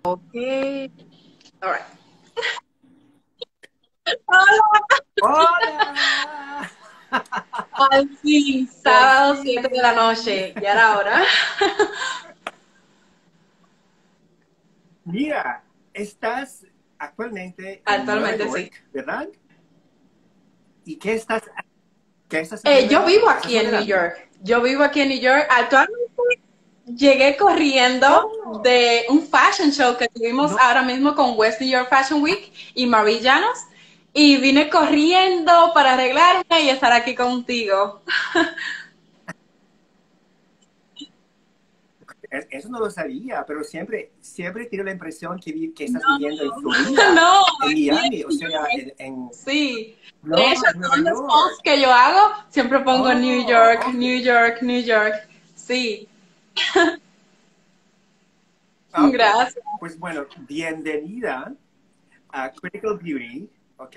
Ok. All right. ¡Hola! Al fin, Por sábado 7 de la fin. noche. Ya era hora. Mira, estás actualmente en Nueva Actualmente sí. York, ¿verdad? ¿Y qué estás haciendo Yo allá? vivo ¿Qué estás aquí en New modelando? York. Yo vivo aquí en New York. Actualmente llegué corriendo Oh, de un fashion show que tuvimos no, ahora mismo con West New York Fashion Week y Marie Llanos. Y vine corriendo para arreglarme y estar aquí contigo. eso no lo sabía, pero siempre tengo la impresión que estás No, viviendo en Florida, no, en aquí en Miami, o New sea, York. Sí. De no, hecho, en Nueva todos los posts York. que yo hago, siempre pongo New Oh, York, ok. New York, New York. Sí. Ok, Gracias. pues bueno, bienvenida a Critical Beauty, ¿ok?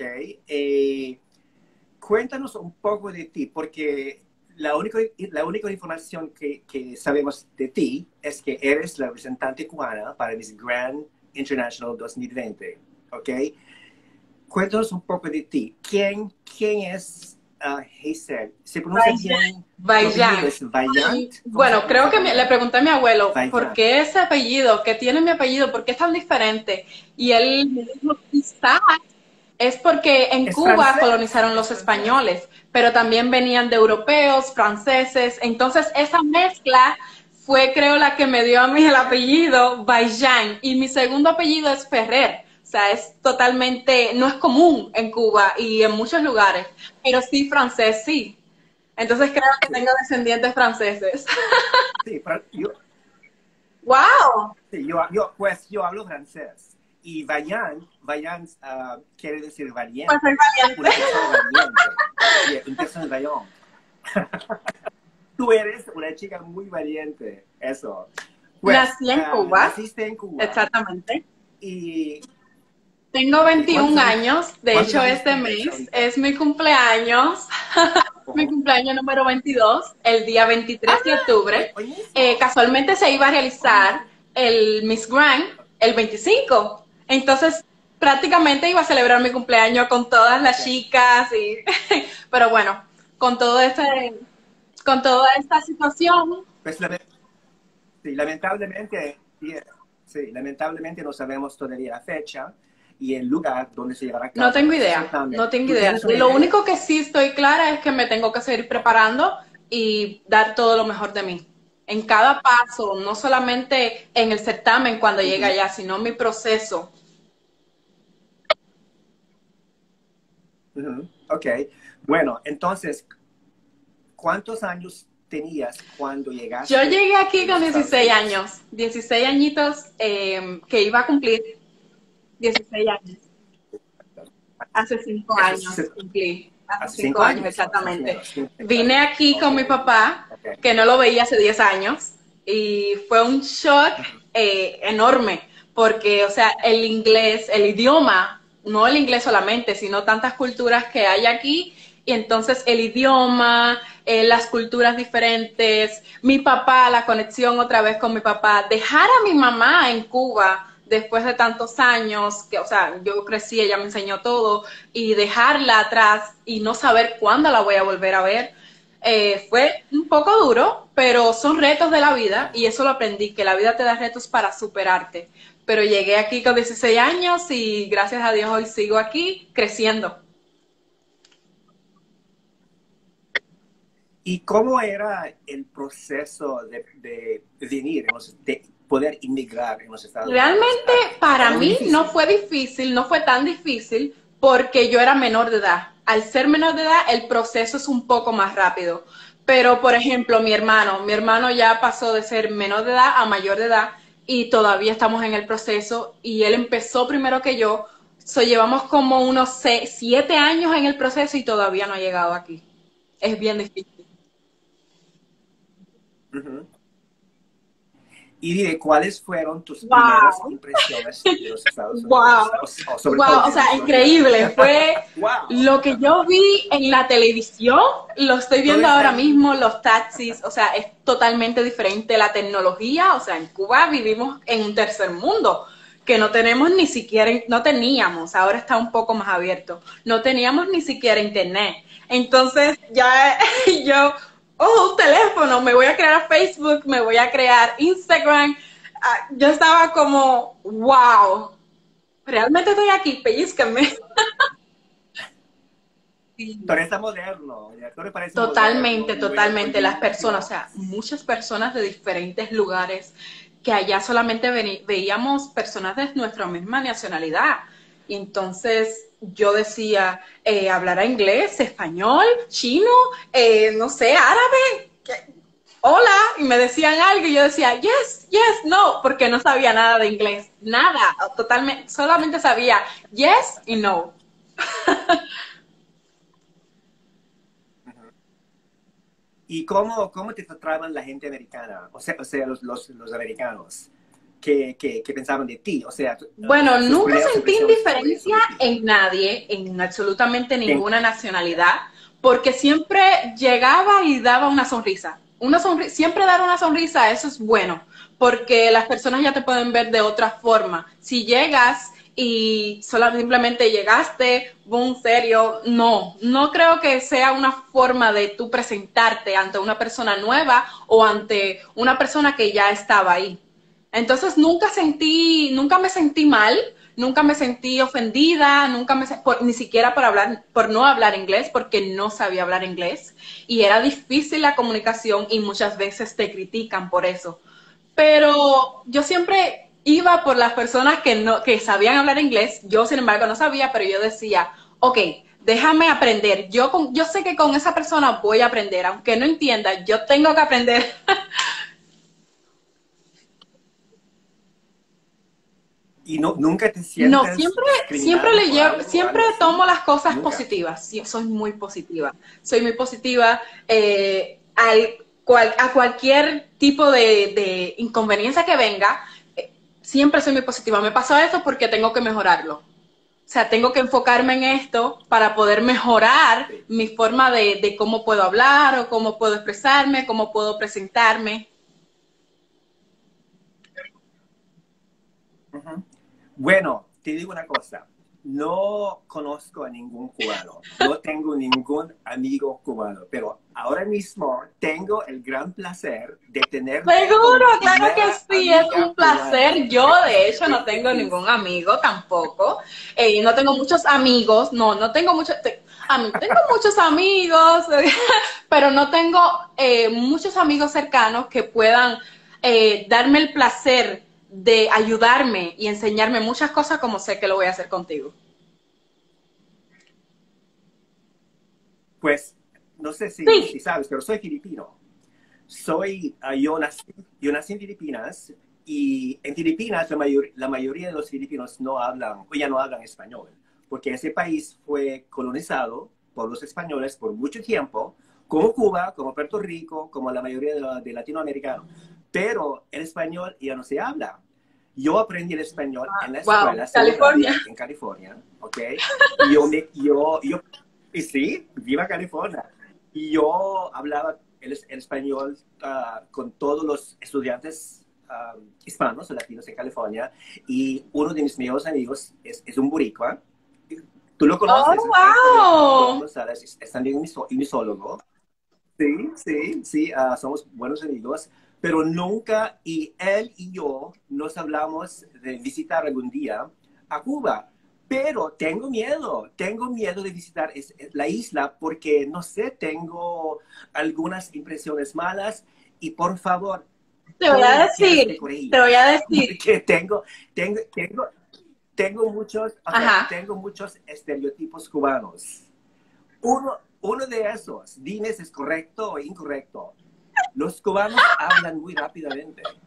Cuéntanos un poco de ti, porque la única información que sabemos de ti es que eres la representante cubana para Miss Grand International 2020, ¿ok? Cuéntanos un poco de ti. ¿Quién es Hazel? ¿Se pronuncia Vaillán. bien? ¿Tu apellido Vaillán. es Vaillant? ¿Cómo se Bueno, creo pronuncia que le Vaillant? pregunté a mi abuelo, ¿por Vaillant. qué ese apellido? ¿Qué tiene mi apellido? ¿Por qué es tan diferente? Y él me dijo, quizás es porque en Es Cuba francés, colonizaron es los francés. españoles, pero también venían de europeos, franceses. Entonces, esa mezcla fue, creo, la que me dio a mí el apellido Vaillant. Y mi segundo apellido es Ferrer. O sea, es totalmente, no es común en Cuba y en muchos lugares, pero sí francés, sí. Entonces creo que Sí, tengo descendientes franceses. sí, pero ¡Wow! pues yo hablo francés. Y Vaillant quiere decir Pues soy valiente, valiente. una persona valiente. Yeah, una persona valiente. Tú eres una chica muy valiente, eso. Pues, Nací en Cuba, naciste en Cuba exactamente. y, Tengo y 21 años, de ¿cuántos hecho años este tienes mes ahorita? es mi cumpleaños, mi Ojo. cumpleaños número 22, el día ¡Ah! 23 de octubre. Hoy mismo. Casualmente se iba a Oh, realizar el Miss Grand el 25, entonces prácticamente iba a celebrar mi cumpleaños con todas ok. las chicas, pero bueno, con todo con toda esta situación. Pues sí, lamentablemente, sí, lamentablemente no sabemos todavía la fecha y el lugar donde se llevará a No cabo tengo ese idea, certamen. no tengo ¿Tú idea. tienes una De lo idea? único que sí estoy clara es que me tengo que seguir Ok. preparando y dar todo lo mejor de mí. En cada paso, no solamente en el certamen cuando llegue Ujú, allá, sino mi proceso. ujú, ok. Bueno, entonces, ¿cuántos años tenías cuando Yo llegaste llegué aquí en los con Estados 16 Unidos? años, 16 añitos que iba a cumplir 16 años. Hace 5 años Hace, cumplí, hace hace cinco cinco años años, más o exactamente. menos. Sí, Vine exacto. aquí Ok, con mi papá, ok. que no lo veía hace 10 años, y fue un shock Ujú, enorme, porque, o sea, el inglés, el idioma, no el inglés solamente, sino tantas culturas que hay aquí, y entonces el idioma, las culturas diferentes, mi papá, la conexión otra vez con mi papá, dejar a mi mamá en Cuba después de tantos años, que, o sea, yo crecí, ella me enseñó todo, y dejarla atrás y no saber cuándo la voy a volver a ver, fue un poco duro, pero son retos de la vida y eso lo aprendí, que la vida te da retos para superarte. Pero llegué aquí con 16 años y gracias a Dios hoy sigo aquí creciendo. ¿Y cómo era el proceso de venir, de poder inmigrar en los Estados Unidos? Realmente para ¿Era muy mí no difícil? fue difícil, no fue tan difícil porque yo era menor de edad. Al ser menor de edad, el proceso es un poco más rápido. Pero, por ejemplo, mi hermano ya pasó de ser menor de edad a mayor de edad y todavía estamos en el proceso y él empezó primero que yo. Llevamos como unos 7 años en el proceso y todavía no ha llegado aquí. Es bien difícil. Ujú. Y dime, ¿cuáles fueron tus primeras Wow. impresiones de los Estados Wow, Unidos? O sobre wow, o todo sea, de Florida. increíble. Fue ¡Wow! lo que yo vi en la televisión, lo estoy Todo viendo está ahora ahí. mismo, los taxis, o sea, es totalmente diferente la tecnología. O sea, en Cuba vivimos en un tercer mundo. que no tenemos ni siquiera, no teníamos, ahora está un poco más abierto, no teníamos ni siquiera internet. Entonces ya yo, oh, un teléfono, me voy a crear Facebook, me voy a crear Instagram. Yo estaba como, wow, realmente estoy aquí, pellizcame. Pero está moderno, ¿no le parece Totalmente, moderno, totalmente. Las limpio? personas, o sea, muchas personas de diferentes lugares, que allá solamente veíamos personas de nuestra misma nacionalidad. Y entonces yo decía, ¿hablará inglés, español, chino, no sé, árabe? Hola, y me decían algo y yo decía, yes, yes, no, porque no sabía nada de inglés, nada, totalmente, solamente sabía yes y no. ¿Y cómo te trataban la gente americana? O sea los americanos que pensaban de ti. O sea, Bueno, sus nunca primeras sentí impresiones indiferencia sobre ti. en nadie, en absolutamente ¿Quién? ninguna nacionalidad, porque siempre llegaba y daba una sonrisa. Siempre dar una sonrisa, eso es bueno, porque las personas ya te pueden ver de otra forma. Si llegas y simplemente llegaste, boom, serio, no creo que sea una forma de tú presentarte ante una persona nueva o ante una persona que ya estaba ahí. Entonces nunca me sentí mal, nunca me sentí ofendida, ni siquiera por no hablar inglés, porque no sabía hablar inglés y era difícil la comunicación y muchas veces te critican por eso. Pero yo siempre iba por las personas que sabían hablar inglés, yo sin embargo no sabía, pero yo decía, ok, déjame aprender, yo sé que con esa persona voy a aprender, aunque no entienda, yo tengo que aprender. ¿Y no, nunca te No, sientes discriminado por algo o siempre algo así? tomo las cosas Nunca. positivas. Sí, soy muy positiva. A cualquier tipo de inconveniencia que venga, siempre soy muy positiva. Me pasó eso porque tengo que mejorarlo. O sea, tengo que enfocarme en esto para poder mejorar Sí. mi forma de cómo puedo hablar o cómo puedo expresarme, cómo puedo presentarme. Ujú. Bueno, te digo una cosa. No conozco a ningún cubano. No tengo ningún amigo cubano. Pero ahora mismo tengo el gran placer de tenerte como Seguro, mi claro que primera sí, es amiga un cubana. placer. Yo, de hecho, no tengo ningún amigo tampoco. No tengo muchos amigos, no tengo muchos, tengo muchos amigos, pero no tengo muchos amigos cercanos que puedan darme el placer de ayudarme y enseñarme muchas cosas como sé que lo voy a hacer contigo. Pues no sé si Sí, sabes, pero soy filipino. Yo nací en Filipinas y en Filipinas la mayoría de los filipinos no hablan, o ya no hablan español, porque ese país fue colonizado por los españoles por mucho tiempo, como Cuba, como Puerto Rico, como la mayoría de latinoamericanos. Pero el español ya no se habla. Yo aprendí el español en la wow, escuela California. secundaria en California, ¿ok? Y y sí, viva California. Y yo hablaba el español con todos los estudiantes hispanos o latinos en California. Y uno de mis mejores amigos es un boricua. Tú lo Oh, conoces, Héctor, Héctor wow. González, es también un misólogo. Sí, sí, sí, somos buenos amigos, pero nunca, y él y yo nos hablamos de visitar algún día a Cuba, pero tengo miedo de visitar la isla porque, no sé, tengo algunas impresiones malas y por favor, Te voy a tú tienes que decir, te voy a corregirme, decir. porque tengo, tengo, tengo muchos, o sea, Ajá. tengo muchos estereotipos cubanos. Uno de esos, dime si es correcto o incorrecto. Los cubanos hablan muy rápidamente.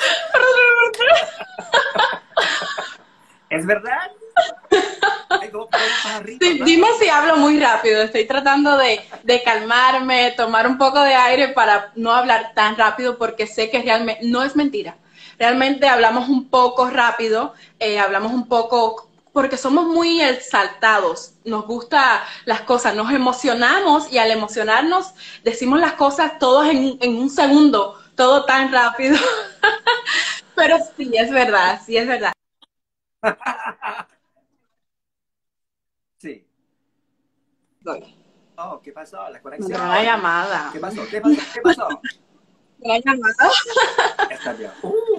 ¿Es verdad? Ay, como pajarito Sí, dime hablando. si hablo muy rápido. Estoy tratando de calmarme, tomar un poco de aire para no hablar tan rápido porque sé que realmente no es mentira. Realmente hablamos un poco rápido, hablamos un poco porque somos muy exaltados. Nos gustan las cosas, nos emocionamos y al emocionarnos decimos las cosas todos en un segundo, todo tan rápido. Pero sí, es verdad, sí, es verdad. Sí. Doy. Oh, ¿qué pasó? La Me entró una conexión. llamada. ¿Qué pasó? ¿Qué pasó? ¿Qué pasó? Una llamada. Está bien.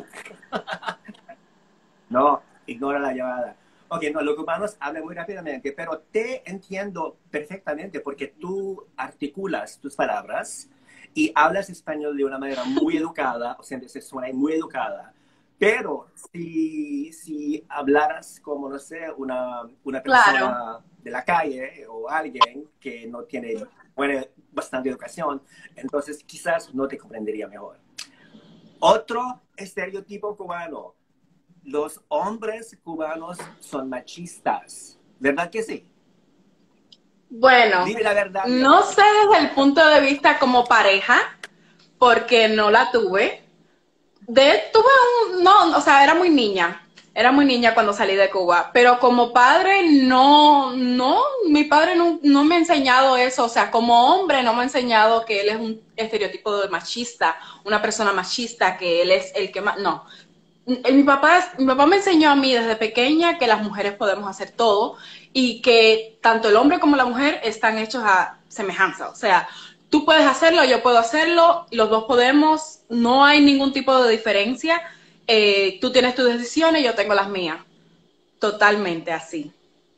No, ignora la llamada. Ok, no, los humanos hablan muy rápidamente, pero te entiendo perfectamente porque tú articulas tus palabras y hablas español de una manera muy educada, o sea, se suena muy educada. Pero si hablaras como, no sé, una Claro. persona de la calle o alguien que no tiene bastante educación, entonces quizás no te comprendería mejor. Otro estereotipo cubano: los hombres cubanos son machistas. ¿Verdad que sí? Bueno, Dime la verdad y no amor. sé desde el punto de vista como pareja, porque no la tuve. Tuve no, o sea, era muy niña cuando salí de Cuba, pero como padre mi padre no me ha enseñado eso, o sea, como hombre no me ha enseñado que él es un estereotipo de machista, una persona machista, que él es el que más, no. Mi papá me enseñó a mí desde pequeña que las mujeres podemos hacer todo y que tanto el hombre como la mujer están hechos a semejanza. O sea, tú puedes hacerlo, yo puedo hacerlo, los dos podemos, no hay ningún tipo de diferencia. Tú tienes tus decisiones, yo tengo las mías. Totalmente así.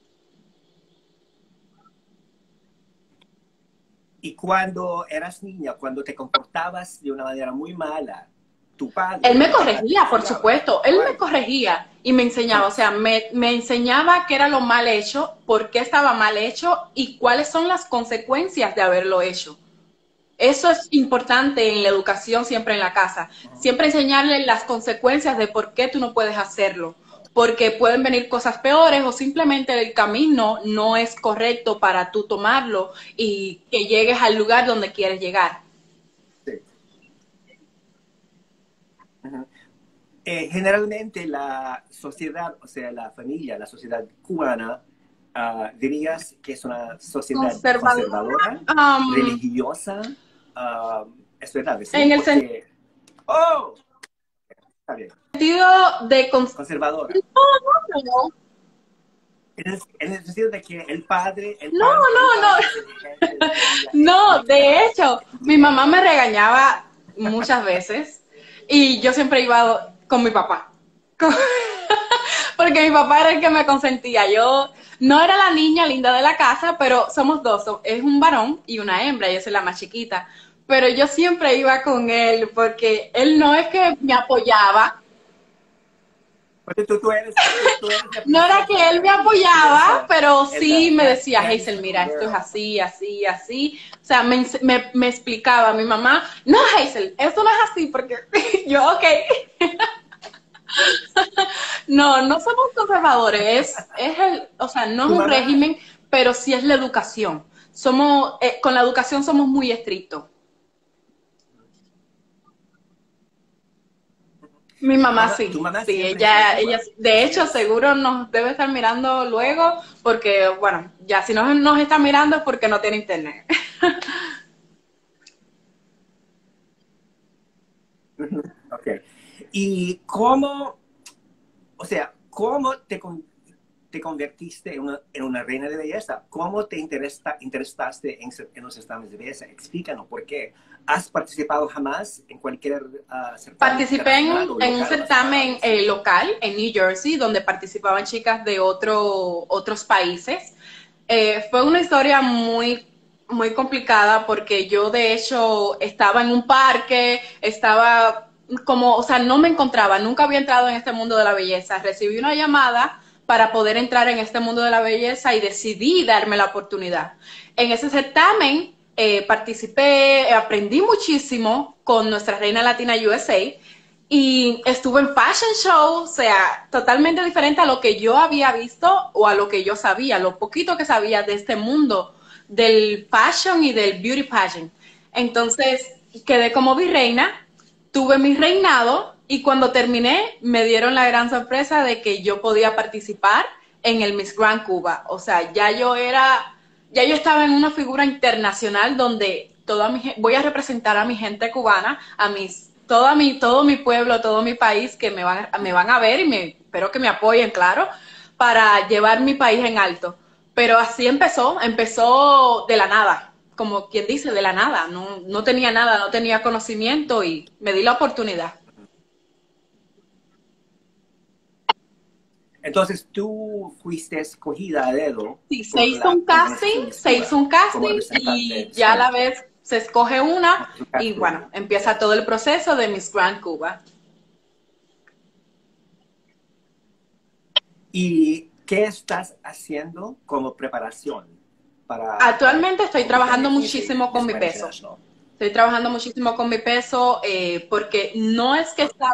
Y cuando eras niña, cuando te comportabas de una manera muy mala, tu Él padre me te corregía, por castigaba supuesto, él o me algo. corregía y me enseñaba, o sea, me enseñaba qué era lo mal hecho, por qué estaba mal hecho y cuáles son las consecuencias de haberlo hecho. Eso es importante en la educación, siempre en la casa. Siempre enseñarle las consecuencias de por qué tú no puedes hacerlo. Porque pueden venir cosas peores o simplemente el camino no es correcto para tú tomarlo y que llegues al lugar donde quieres llegar. Sí. Ujú. Generalmente la sociedad, o sea, la familia, la sociedad cubana, dirías que es una sociedad Conservadora, conservadora, religiosa. Es verdad, ¿sí? en el Porque, oh, está bien, sentido de... conservadora. No, En el sentido de que no, el no, no. padre es exigente, la familia es No, de hecho, mi mamá bien. me regañaba muchas veces y yo siempre iba con mi papá. Porque mi papá era el que me consentía. Yo no era la niña linda de la casa, pero somos dos. Es un varón y una hembra. Yo soy la más chiquita. Pero yo siempre iba con él porque él no es que me apoyaba. Porque tú eres la No era princesa que de él la me familia, tú eres apoyaba, pero sí the me decía, daddy's Hazel, little mira, esto es girl. así, así, así. O sea, me explicaba mi mamá, no, Hazel, esto no es así, porque yo, ok. No, no somos conservadores, o sea, no es Tu un mamá, régimen, pero sí es la educación. Con la educación somos muy estrictos. Mi mamá tu sí, mamá sí, siempre estuvo en ella, Cuba, de así hecho, es. seguro nos debe estar mirando luego, porque, bueno, ya si no nos está mirando es porque no tiene internet. Ujú. Ok. ¿Y cómo, o sea, cómo te convertiste en una reina de belleza? ¿Cómo te interesaste en los certámenes de belleza? Explícanos por qué. ¿Has participado jamás en cualquier certamen Participé internacional o en un local o nacional? certamen local en New Jersey, donde participaban chicas de otros países. Fue una historia muy, muy complicada porque yo de hecho estaba en un parque, estaba como, o sea, no me encontraba, nunca había entrado en este mundo de la belleza. Recibí una llamada para poder entrar en este mundo de la belleza y decidí darme la oportunidad. En ese certamen participé, aprendí muchísimo con nuestra reina latina USA y estuve en fashion show, o sea, totalmente diferente a lo que yo había visto o a lo que yo sabía, lo poquito que sabía de este mundo del fashion y del beauty pageant. Entonces, quedé como virreina, tuve mi reinado y cuando terminé me dieron la gran sorpresa de que yo podía participar en el Miss Grand Cuba. O sea, ya yo estaba en una figura internacional donde voy a representar a mi gente cubana, a mis todo mi pueblo, todo mi país que me van a ver y espero que me apoyen, claro, para llevar mi país en alto. Pero así empezó de la nada, como quien dice, de la nada. No tenía nada, no tenía conocimiento y me di la oportunidad. Entonces tú fuiste escogida a dedo Sí, por la organización Miss se hizo Cuba un como casting representante de y Miss ya a la Cuba. vez se escoge una y Claro. bueno, empieza todo el proceso de Miss Grand Cuba. ¿Y qué estás haciendo como preparación para Actualmente estoy trabajando competir en ese muchísimo con Miss mi Grand peso. International? Estoy trabajando muchísimo con mi peso porque no es que está...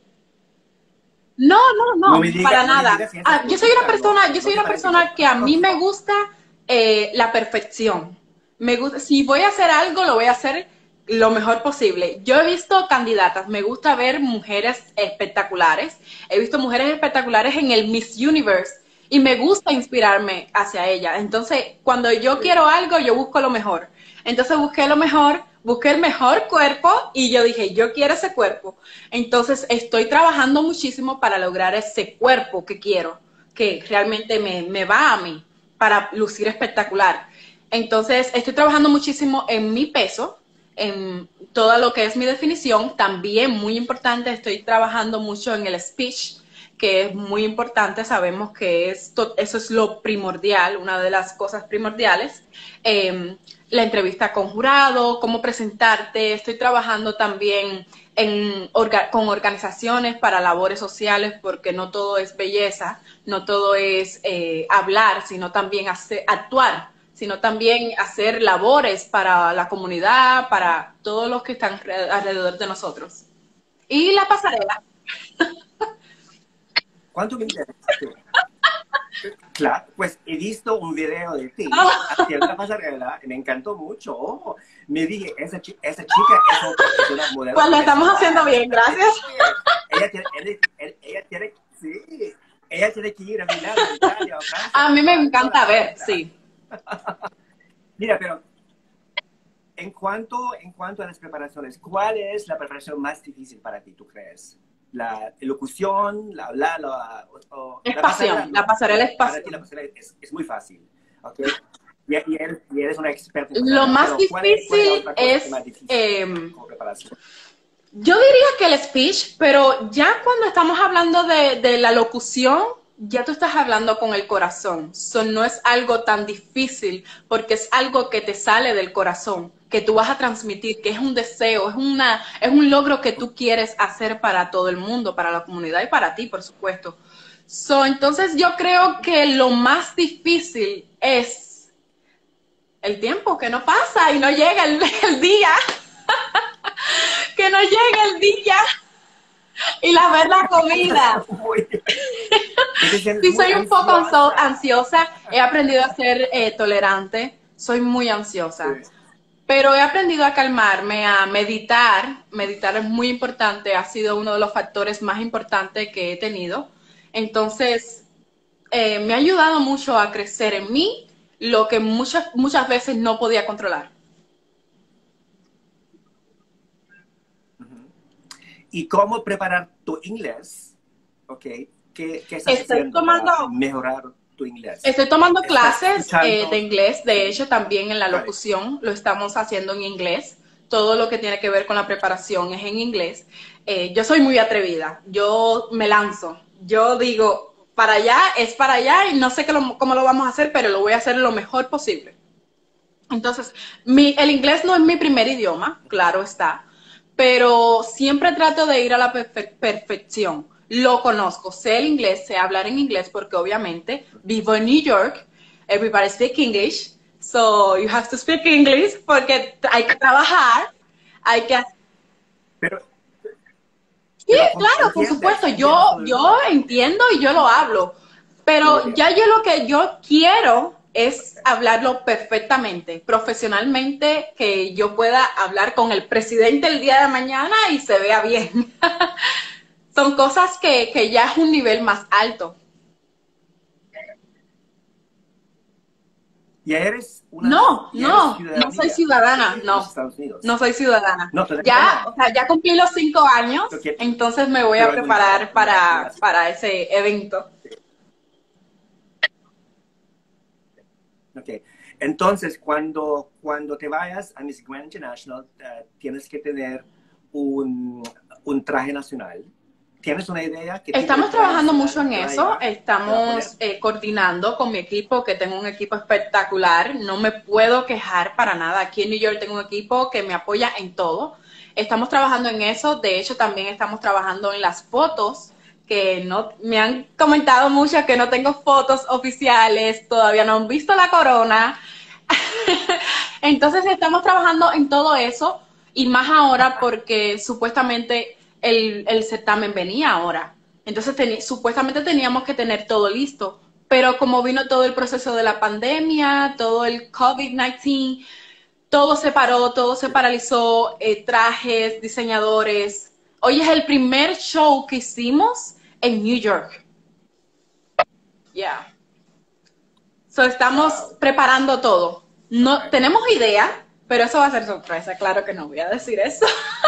No, para No me nada. digas ciencia política, Yo no soy te una parece bien. persona que a mí me gusta la perfección. Me gusta, si voy a hacer algo, lo voy a hacer lo mejor posible. Yo he visto candidatas, me gusta ver mujeres espectaculares. He visto mujeres espectaculares en el Miss Universe y me gusta inspirarme hacia ella. Entonces, cuando yo Sí. quiero algo, yo busco lo mejor. Entonces busqué lo mejor, busqué el mejor cuerpo y yo dije, yo quiero ese cuerpo. Entonces estoy trabajando muchísimo para lograr ese cuerpo que quiero, que realmente me va a mí, para lucir espectacular. Entonces estoy trabajando muchísimo en mi peso, en todo lo que es mi definición. También muy importante, estoy trabajando mucho en el speech, que es muy importante. Sabemos que eso es lo primordial, una de las cosas primordiales. La entrevista con jurado, cómo presentarte. Estoy trabajando también con organizaciones para labores sociales, porque no todo es belleza, no todo es hablar, sino también actuar, sino también hacer labores para la comunidad, para todos los que están alrededor de nosotros. Y la pasarela. ¿Cuánto me interesaste? Claro, pues he visto un video de ti haciendo la pasarela y me encantó mucho. Oh, me dije, esa chica es una modelo Pues lo estamos haciendo profesional. bien, gracias. Ella tiene, sí, ella tiene que ir a Milán, a Italia, a Francia, A a mí me probar todas encanta las ver, muestras. sí. Mira, pero en cuanto a las preparaciones, ¿cuál es la preparación más difícil para ti, tú crees? ¿La elocución, la hablar, Es la pasarela? pasión, la No, pasarela es para ti la pasión. pasarela es muy fácil, ¿ok? Y eres una experta en Lo pasarela, más pero cuál es la difícil otra cosa que es es, más difícil como preparación? yo diría que el speech, pero ya cuando estamos hablando de la locución, ya tú estás hablando con el corazón. So, no es algo tan difícil porque es algo que te sale del corazón, que tú vas a transmitir, que es un deseo, es un logro que tú quieres hacer para todo el mundo, para la comunidad y para ti, por supuesto. So, entonces yo creo que lo más difícil es el tiempo, que no pasa y no llega el día, que no llega el día y la ver la comida. Que te sientes Sí, muy soy un poco ansiosa. ansiosa, he aprendido a ser tolerante, soy muy Sí. ansiosa, pero he aprendido a calmarme, a meditar. Meditar es muy importante, ha sido uno de los factores más importantes que he tenido. Entonces, me ha ayudado mucho a crecer en mí, lo que muchas veces no podía controlar. Ujú. ¿Y cómo preparar tu inglés? ¿Ok? ¿Qué estás Estoy haciendo tomando, para mejorar tu inglés? estoy tomando ¿Estás clases de escuchando? inglés, de Sí, hecho también en la vale. locución lo estamos haciendo en inglés. Todo lo que tiene que ver con la preparación es en inglés. Yo soy muy atrevida, yo me lanzo, yo digo, para allá es para allá y no sé cómo lo vamos a hacer, pero lo voy a hacer lo mejor posible. Entonces, el inglés no es mi primer idioma, claro está, pero siempre trato de ir a la perfección. Lo conozco, sé el inglés, sé hablar en inglés porque obviamente vivo en New York, everybody speak English, so you have to speak English porque hay que trabajar, hay que... Pero, Sí, claro, por supuesto, entiendes todo el yo idioma. entiendo y yo lo hablo, Muy pero bien. ya yo lo que yo quiero es Okay. hablarlo perfectamente, profesionalmente, que yo pueda hablar con el presidente el día de mañana y se vea bien. Son cosas que ya es un nivel más alto. Ya eres No, ya eres no, no soy ciudadana, de no, los Estados Unidos. no soy ciudadana. No, todavía Ya, no. o sea, ya cumplí los 5 años, Ok, entonces me voy a pero algún día, preparar ya, para ese evento. ok. Entonces, cuando te vayas a Miss Grand International, tienes que tener un traje nacional. ¿Tienes una idea qué tipo de Estamos traje trabajando mucho nacional en te va a eso, llevar? ¿Te va a poner? estamos coordinando con mi equipo, que tengo un equipo espectacular, no me puedo quejar para nada. Aquí en New York tengo un equipo que me apoya en todo. Estamos trabajando en eso, de hecho también estamos trabajando en las fotos, que no me han comentado mucho que no tengo fotos oficiales, todavía no han visto la corona. Entonces estamos trabajando en todo eso y más ahora porque supuestamente el certamen venía ahora. Entonces supuestamente teníamos que tener todo listo, pero como vino todo el proceso de la pandemia, todo el COVID-19, todo se paró, todo se paralizó, trajes, diseñadores. Hoy es el primer show que hicimos en New York. Yeah. So, estamos Wow. preparando todo. No tenemos idea, pero eso va a ser sorpresa. Claro que no voy a decir eso.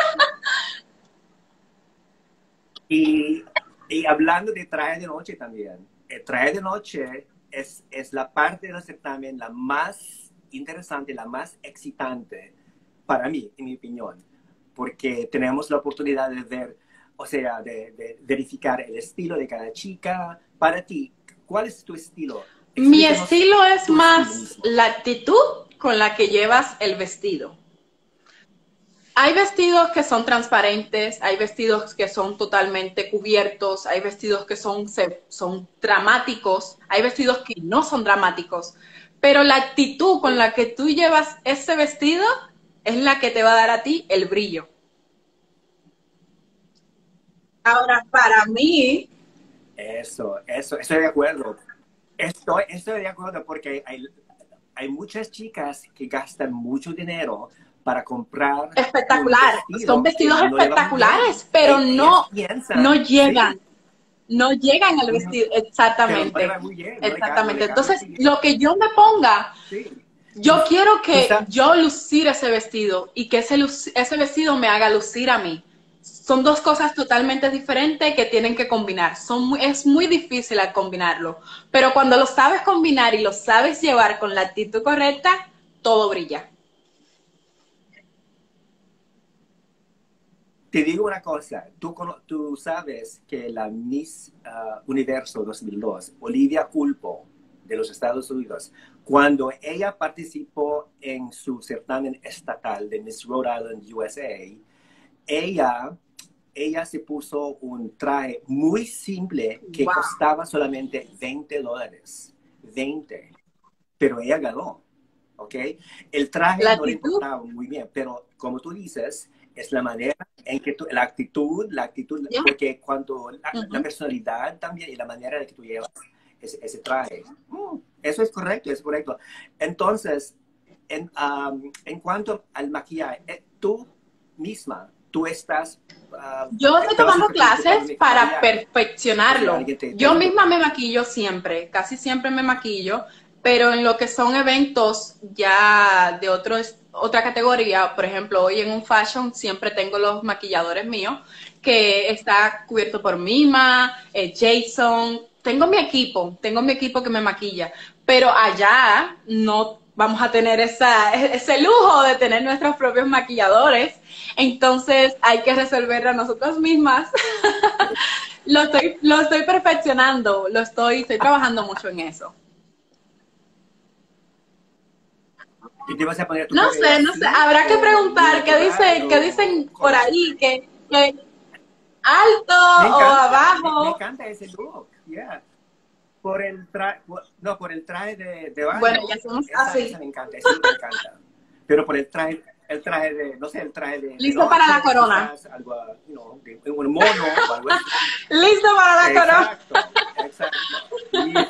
Y, y hablando de traje de noche también, el traje de noche es la parte del certamen la más interesante, la más excitante para mí, en mi opinión, porque tenemos la oportunidad de ver, o sea, de verificar el estilo de cada chica. Para ti, ¿cuál es tu estilo? Mi Explícanos estilo es tu estilo más mismo. la actitud con la que llevas el vestido. Hay vestidos que son transparentes, hay vestidos que son totalmente cubiertos, hay vestidos que son dramáticos, hay vestidos que no son dramáticos, pero la actitud con la que tú llevas ese vestido es la que te va a dar a ti el brillo. Ahora, para mí, Eso, estoy de acuerdo. Estoy de acuerdo porque hay muchas chicas que gastan mucho dinero para comprar un espectacular, son vestido que vestidos no le va muy bien. espectaculares, pero Ellas no piensan, sí, llegan, no llegan al ujú, vestido, pero no le va exactamente, muy bien, no exactamente. le cabe Entonces, muy bien. lo que yo me ponga, Sí. Tú, yo quiero tú que yo lucir ese vestido y que ese vestido me haga lucir a mí. Son dos cosas totalmente diferentes que tienen que combinar. Es muy difícil al combinarlo, pero cuando lo sabes combinar y lo sabes llevar con la actitud correcta, todo brilla. te digo una cosa, tú sabes que la Miss Universo 2002, Olivia Culpo, de los Estados Unidos, cuando ella participó en su certamen estatal de Miss Rhode Island, USA, ella, ella se puso un traje muy simple que Wow. costaba solamente $20. 20. Pero ella ganó, ¿ok? El traje La no le actitud. importaba muy bien, pero como tú dices, es la manera en que tú, la actitud, Yeah. porque cuando la Uh-huh. personalidad también y la manera en que tú llevas ese traje. Eso es correcto, es correcto. Entonces, en cuanto al maquillaje, tú misma, tú estás, Yo estoy te vas a tomando hacer tu propio clases para maquillaje. O sea, perfeccionarlo. alguien te Yo ayuda. misma me maquillo siempre, casi siempre me maquillo, pero en lo que son eventos ya de otra categoría, por ejemplo, hoy en un fashion siempre tengo los maquilladores míos, que está cubierto por Mima, Jason, tengo mi equipo que me maquilla, pero allá no vamos a tener ese lujo de tener nuestros propios maquilladores. Entonces hay que resolverlo a nosotras mismas. Lo estoy perfeccionando, estoy trabajando mucho en eso. Y te vas a poner tu No cabello sé, no sé, así, habrá que o muy preguntar natural, qué o dicen por cómo. ahí, que alto o Me abajo. encanta ese look, yeah. Por el traje, no, por el traje de Bueno, baño, ya somos esa así. me encanta, ese look me encanta. Pero por el traje de, no sé, el traje de Listo para la noche, corona. quizás algo, de un mono o algo así. Listo para la corona. Exacto, exacto. Y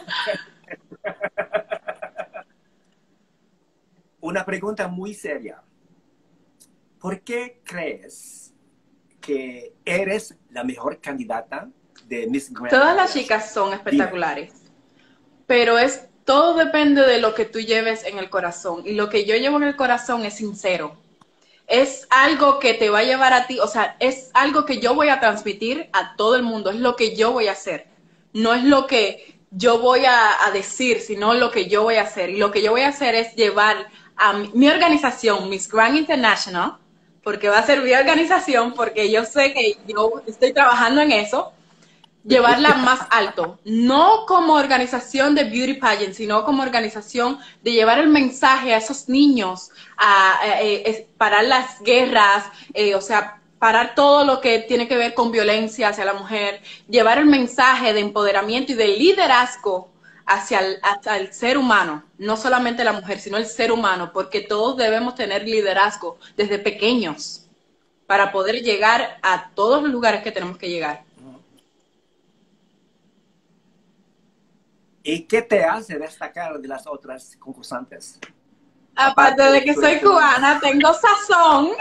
una pregunta muy seria. ¿Por qué crees que eres la mejor candidata de Miss Grand Todas las International? chicas son Dime. espectaculares, pero es todo depende de lo que tú lleves en el corazón. Y lo que yo llevo en el corazón es sincero. Es algo que te va a llevar a ti, o sea, es algo que yo voy a transmitir a todo el mundo, es lo que yo voy a hacer. No es lo que yo voy a decir, sino lo que yo voy a hacer. Y lo que yo voy a hacer es llevar a mi organización, Miss Grand International, porque va a ser mi organización, porque yo sé que yo estoy trabajando en eso, llevarla más alto, no como organización de beauty pageant, sino como organización de llevar el mensaje a esos niños, parar las guerras, o sea, parar todo lo que tiene que ver con violencia hacia la mujer, llevar el mensaje de empoderamiento y de liderazgo hacia el ser humano, no solamente la mujer, sino el ser humano, porque todos debemos tener liderazgo desde pequeños para poder llegar a todos los lugares que tenemos que llegar. ¿Y qué te hace destacar de las otras concursantes? Aparte de que soy cubana, tengo sazón.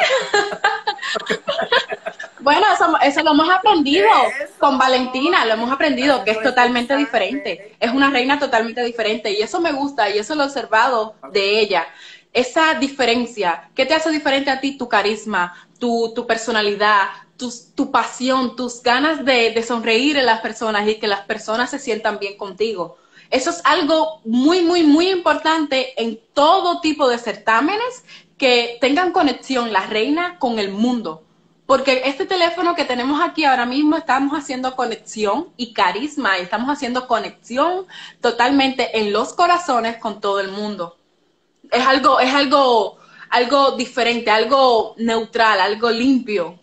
Bueno, eso lo hemos aprendido con Valentina, lo hemos aprendido, que es totalmente diferente. Es una reina totalmente diferente y eso me gusta y eso lo he observado de ella. Esa diferencia, ¿qué te hace diferente a ti? Tu carisma, tu personalidad, tu pasión, tus ganas de sonreír en las personas y que las personas se sientan bien contigo. Eso es algo muy, muy, muy importante en todo tipo de certámenes que tengan conexión la reina con el mundo. Porque este teléfono que tenemos aquí ahora mismo estamos haciendo conexión y carisma, y estamos haciendo conexión totalmente en los corazones con todo el mundo. Es algo diferente, algo neutral, algo limpio.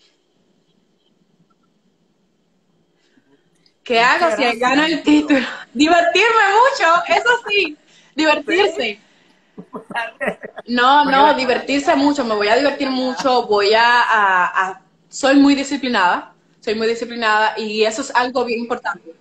¿Qué hago si gano el título? Divertirme mucho, eso sí, divertirse. No, divertirse mucho, me voy a divertir mucho, soy muy disciplinada y eso es algo bien importante.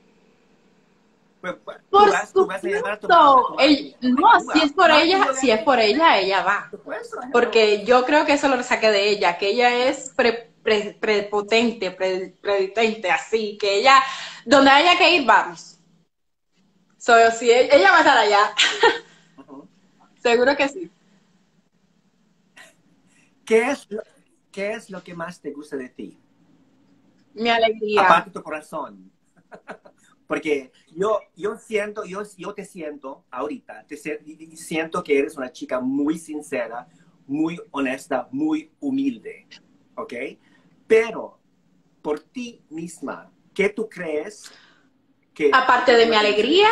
Por supuesto, no, si es por ella, ella va. Porque yo creo que eso lo saqué de ella, que ella es prepotente, preditente, así, que ella, donde haya que ir, vamos. Si ella va a estar allá. Seguro que sí. ¿Qué es lo que más te gusta de ti? Mi alegría. Aparte de tu corazón. Porque yo te siento ahorita, siento que eres una chica muy sincera, muy honesta, muy humilde, ¿ok? Pero por ti misma, ¿qué tú crees que... Aparte de mi alegría,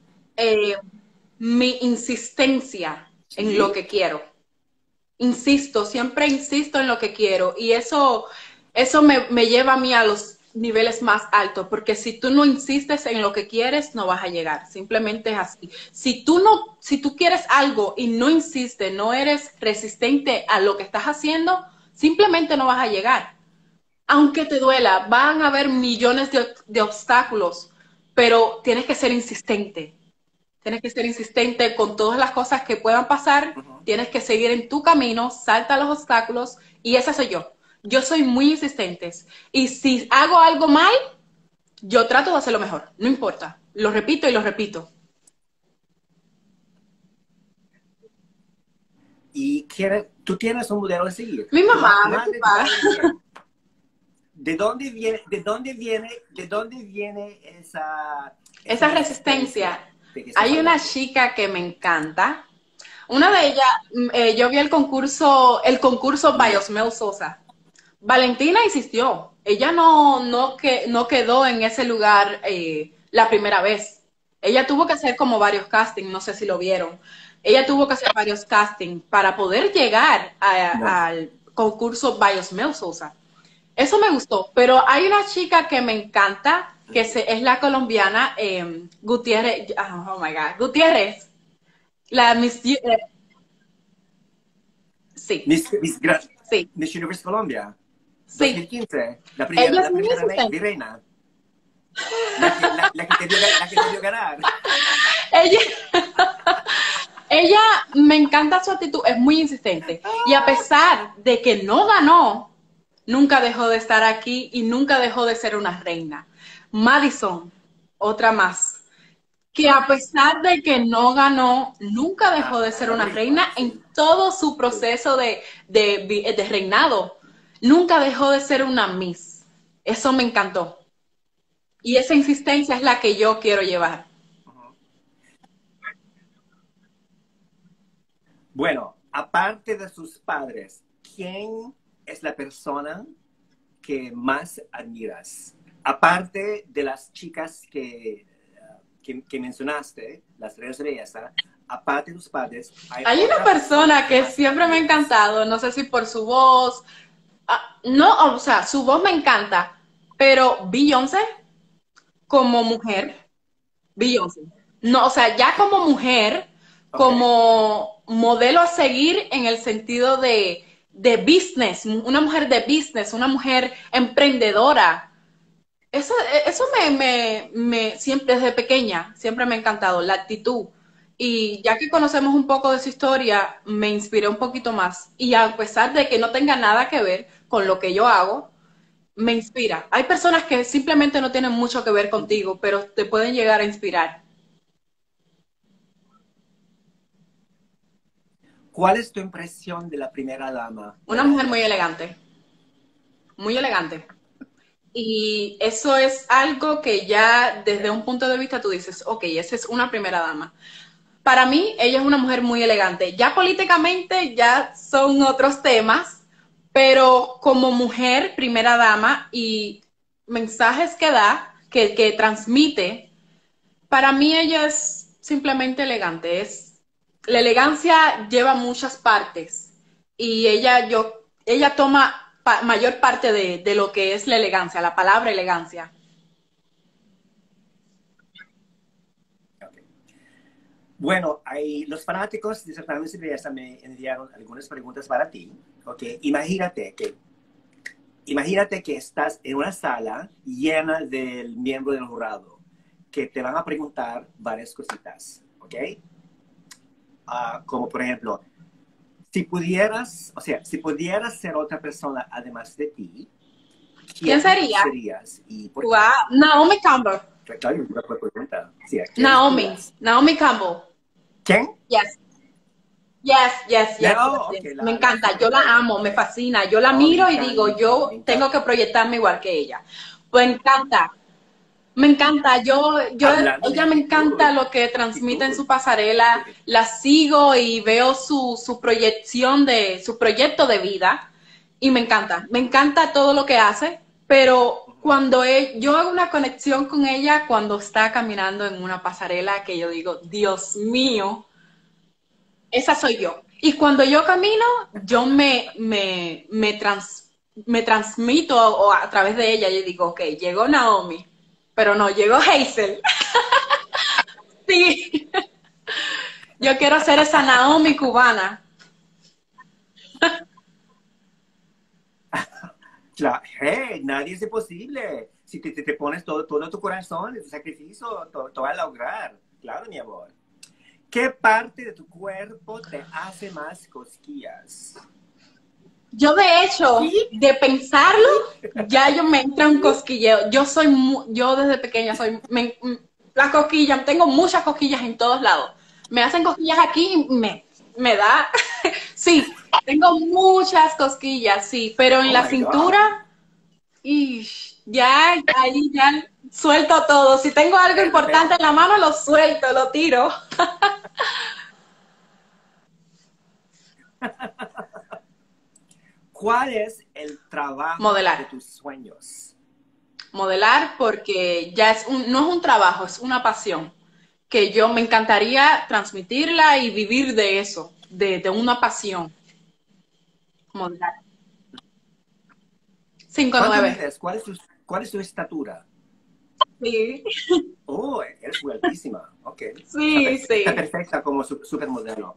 mi insistencia en lo que quiero. Siempre insisto en lo que quiero y eso me lleva a mí a los niveles más altos, porque si tú no insistes en lo que quieres, no vas a llegar, simplemente es así. Si tú quieres algo y no insistes, no eres resistente a lo que estás haciendo, simplemente no vas a llegar. Aunque te duela, van a haber millones de obstáculos, pero tienes que ser insistente. Tienes que ser insistente con todas las cosas que puedan pasar, tienes que seguir en tu camino, salta los obstáculos, y esa soy yo. Yo soy muy insistente. Y si hago algo mal, yo trato de hacerlo mejor, no importa. Lo repito y lo repito. ¿Y tú tienes un modelo a seguir? Mi mamá, mi papá. ¿De dónde viene esa resistencia? Hay una chica que me encanta. Una de ellas, yo vi el concurso Biosmel Sosa. Valentina insistió. Ella no quedó en ese lugar la primera vez. Ella tuvo que hacer como varios castings, no sé si lo vieron. Ella tuvo que hacer varios castings para poder llegar al concurso Biosmel Sosa. Eso me gustó, pero hay una chica que me encanta, que es la colombiana Gutiérrez, oh my God, Gutiérrez, la Miss, sí. Miss Sí. Universe Colombia, Sí. 2015, la primera reina. La que te dio ganar. Ella me encanta su actitud, es muy insistente. Y a pesar de que no ganó, nunca dejó de estar aquí y nunca dejó de ser una reina. Madison, otra más. que a pesar de que no ganó, nunca dejó de ser una Muy reina fácil. en todo su proceso de reinado. Nunca dejó de ser una Miss. Eso me encantó. Y esa insistencia es la que yo quiero llevar. Ujú. Bueno, aparte de sus padres, ¿quién es la persona que más admiras? Aparte de las chicas que mencionaste, las tres de belleza, aparte de tus padres, ¿hay Hay una otra persona persona que que más siempre me ha admiras? encantado, no sé si por su voz, no, o sea, su voz me encanta, pero Beyoncé como mujer, Beyoncé. No, o sea, ya como mujer, Ok, como modelo a seguir en el sentido de business, una mujer de business, una mujer emprendedora. Eso siempre desde pequeña, siempre me ha encantado, la actitud. Y ya que conocemos un poco de su historia, me inspiré un poquito más. Y a pesar de que no tenga nada que ver con lo que yo hago, me inspira. Hay personas que simplemente no tienen mucho que ver contigo, pero te pueden llegar a inspirar. ¿cuál es tu impresión de la primera dama de Una la mujer muy realeza? elegante, muy elegante. Y eso es algo que ya Ok, desde un punto de vista tú dices, ok, esa es una primera dama. Para mí, ella es una mujer muy elegante. Ya políticamente ya son otros temas, pero como mujer, primera dama y mensajes que da, que transmite, para mí ella es simplemente elegante. La elegancia lleva muchas partes y ella toma mayor parte de lo que es la elegancia, la palabra elegancia. ok. Bueno, los fanáticos de Certamen de Belleza me enviaron algunas preguntas para ti. Ok, imagínate que estás en una sala llena del miembro del jurado que te van a preguntar varias cositas. Ok, como por ejemplo, si pudieras ser otra persona además de ti, ¿Quién ¿quién sería? serías y por qué? Wow. Naomi Campbell. Claro, una pregunta. Sí, ¿a quién Naomi. escogerías? Naomi Campbell. ¿Quién? Yes. Yes, yes, yes, yes, No, ok, yes. Me la encanta, yo la fotógrafa, amo, ok. me fascina, yo la Oh, miro y digo, me yo tengo que encanta. proyectarme igual que ella. Pues me encanta, Hablando de ella me actitud, encanta lo que transmite en actitud. su pasarela, la sigo y veo su proyección su proyecto de vida y me encanta todo lo que hace, pero Ujú. yo hago una conexión con ella cuando está caminando en una pasarela que yo digo, Dios mío, esa soy yo. Y cuando yo camino, yo me transmito a través de ella. Yo digo, ok, llegó Naomi, pero no, llegó Hazel. Sí, yo quiero ser esa Naomi cubana. Hey, nadie es imposible. Si te pones todo tu corazón, tu sacrificio, todo a lograr. Claro, mi amor. ¿Qué parte de tu cuerpo te hace más cosquillas? Yo, de hecho, ¿Qué? de pensarlo, ¿Qué? ya yo me entra un ¿Qué? cosquilleo. Yo desde pequeña las cosquillas, tengo muchas cosquillas en todos lados. Me hacen cosquillas aquí y me da. Sí, tengo muchas cosquillas, sí, pero en Oh la my God. cintura, y ya, ahí ya suelto todo. Si tengo algo Es lo importante en peor. la mano, lo suelto, lo tiro. ¿Cuál es el trabajo Modelar. de tus sueños? Modelar porque no es un trabajo, es una pasión que yo me encantaría transmitirla y vivir de eso, de una pasión. Modelar. Cinco ¿Cuánto nueve. mides? ¿Cuál es tu estatura? Sí, Oh, eres muy altísima. Ok. sí, Está sí. perfecta como supermodelo.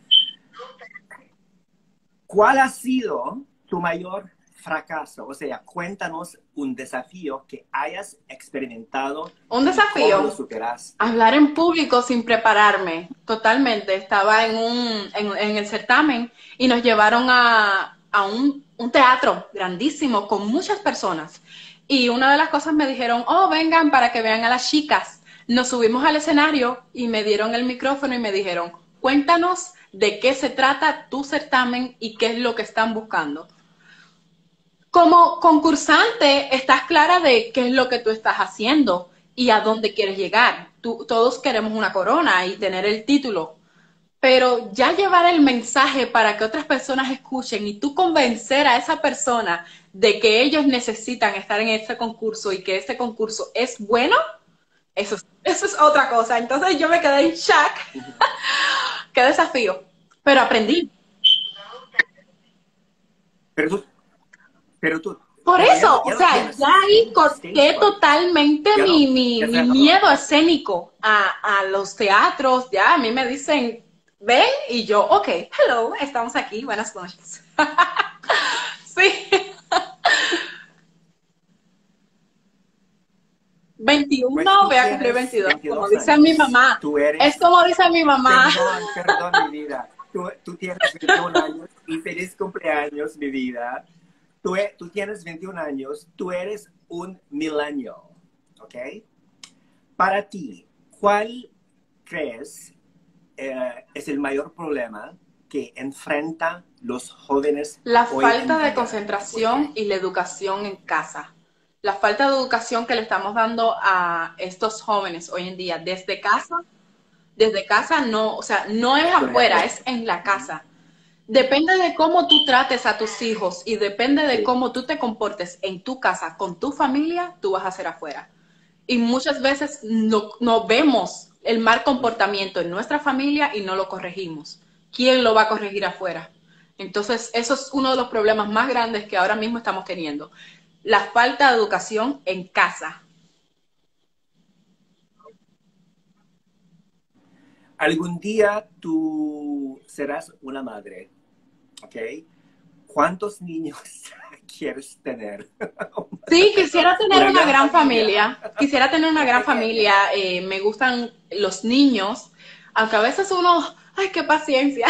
¿Cuál ha sido tu mayor fracaso? O sea, cuéntanos un desafío que hayas experimentado Un y cómo lo desafío. superaste. Hablar en público sin prepararme, totalmente. Estaba en el certamen y nos llevaron a un teatro grandísimo con muchas personas. Y una de las cosas me dijeron, oh, vengan para que vean a las chicas. Nos subimos al escenario y me dieron el micrófono y me dijeron, cuéntanos de qué se trata tu certamen y qué es lo que están buscando. Como concursante, estás clara de qué es lo que tú estás haciendo y a dónde quieres llegar. Todos queremos una corona y tener el título, pero ya llevar el mensaje para que otras personas escuchen y tú convencer a esa persona de que ellos necesitan estar en este concurso y que este concurso es bueno, eso es otra cosa. Entonces yo me quedé en shock. Qué desafío. Pero aprendí. Pero tú, pero tú, Por pero eso, o ya lo sea, ya tienes, ahí stage corté fright. totalmente Ya no, ya mi se acabó. miedo escénico a los teatros. Ya a mí me dicen, ven, y yo, ok, hello, estamos aquí, buenas noches. Sí, 21, Pues tú voy a cumplir tienes 22, como 22 dice mi años. mamá. Tú Es eres, como dice mi mamá. perdón, mi vida. Tú tienes 21 años y feliz cumpleaños, mi vida. Tú tienes 21 años, tú eres un millennial, ¿ok? Para ti, ¿cuál crees es el mayor problema que enfrentan los jóvenes La hoy en falta de día? ¿Por concentración qué? y la educación en casa. La falta de educación que le estamos dando a estos jóvenes hoy en día desde casa no, o sea, no es Estoy de afuera, acuerdo. es en la casa. Depende de cómo tú trates a tus hijos y depende de Sí, cómo tú te comportes en tu casa, con tu familia, tú vas a hacer afuera. Y muchas veces no vemos el mal comportamiento en nuestra familia y no lo corregimos. ¿Quién lo va a corregir afuera? Entonces, eso es uno de los problemas más grandes que ahora mismo estamos teniendo. La falta de educación en casa. algún día tú serás una madre, ¿ok? ¿Cuántos niños quieres tener? Sí, quisiera tener Una una gran gran familia. familia. Quisiera tener una O gran pequeña. familia. Me gustan los niños, aunque a veces uno, ay, qué paciencia.